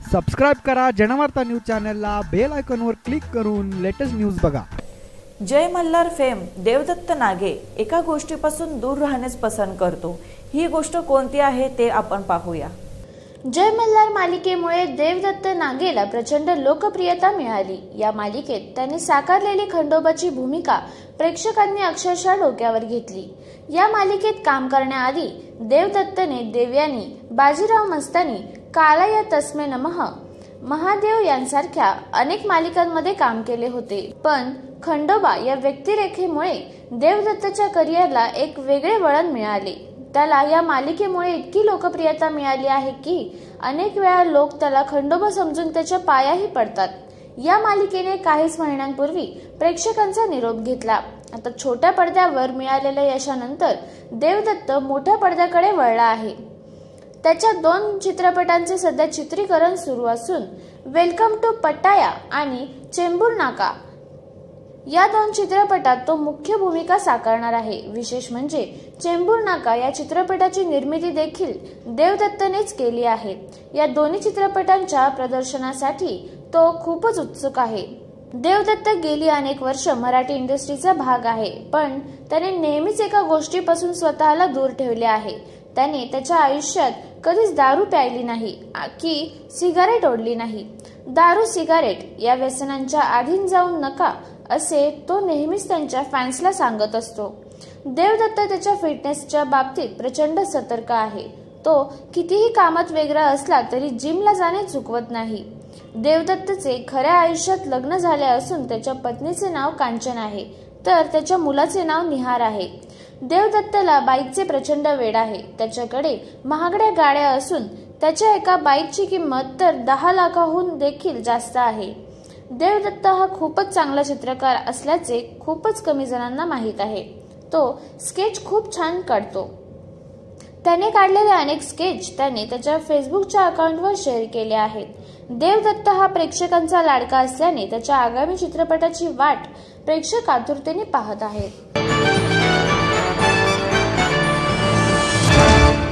Subscribe करा Janvarta news चॅनलला, bell आयकॉनवर क्लिक करून लेटेस्ट न्यूज बघा। जय मल्हार फेम देवदत्त नागे एका गोष्टीपासून दूर राहणेच पसंत करतो। ही गोष्ट कोणती आहे ते आपण पाहूया। जय मल्हार मालिकेमुळे देवदत्त नागेला प्रचंड लोकप्रियता मिळाली। या मालिकेत त्यांनी साकारलेली खंडोबाची भूमिका प्रेक्षकांनी अक्षरशः डोक्यावर घेतली। या मालिकेत काम करण्याआधी देवदत्तने देवयानी, बाजीराव मस्तानी, काला या तस्मे नमः, महादेव यांसारख्या अनेक मालिकांमध्ये काम केले होते। पण खंडोबा या व्यक्तिरेखेमुळे देवदत्तच्या करिअरला एक वेगळे वळण मिळाले। त्याला या मालिकेमुळे इतकी लोकप्रियता मिळाली आहे की अनेक वेळा लोक त्याला खंडोबा समजून त्याच्या पायाही पडतात। या मालिकेने काहीच महिन्यांपूर्वी प्रेक्षकांचा निरोप घेतला। आता छोट्या पडद्यावर मिळालेल्या यशानंतर देवदत्त मोठ्या पडद्याकडे वळला आहे। त्याच्या 2 चित्रपटांचे सध्या चित्रीकरण सुरू असून वेलकम टू पट्टाया आणि चेंबूर नाका या 2 चित्रपटात तो मुख्य भूमिका साकारणार आहे। विशेष म्हणजे चेंबूर नाका या चित्रपटाची निर्मिती देखील देवदत्तनेच केली आहे। या दोन्ही चित्रपटांच्या प्रदर्शनासाठी तो खूपच उत्सुक आहे। देवदत्त गेली अनेक वर्ष मराठी इंडस्ट्रीचा भाग आहे, पण त्याने नेहमीच एका गोष्टीपासून स्वतःला दूर ठेवले आहे। त्याने त्याच्या आयुष्यात कधीच दारू प्यायली नाही की सिगारेट ओढली नाही। दारू सिगारेट या व्यसनांच्या अधीन जाऊ नका असे तो नेहमीच त्यांच्या फॅन्सला सांगत असतो। देवदत्त त्याच्या फिटनेसच्या बाबतीत प्रचंड सतर्क आहे। तो कितीही कामात वेगळा असला तरी जिमला जाणे चुकवत नाही। देवदत्तचे खऱ्या आयुष्यात लग्न झाले असून त्याच्या पत्नीचे नाव कांचन आहे, तर त्याच्या मुलाचे नाव निहार आहे। देवदत्तला बाईकचे प्रचंड वेड आहे। त्याच्याकडे महागड्या गाड्या असून त्याच्या एका बाईकची किंमत तर 10 लाखाहून देखील जास्त आहे। देवदत्त हा खूपच चांगला चित्रकार असल्याचे खूपच कमी जणांना माहीत आहे। तो स्केच खूप छान काढतो। त्याने काढलेले अनेक स्केच त्याने त्याच्या फेसबुकच्या अकाउंटवर शेअर केले आहेत। देवदत्त हा प्रेक्षकांचा लाडका असल्याने त्याच्या आगामी चित्रपटाची वाट प्रेक्षक आतुरतेने पाहत आहेत।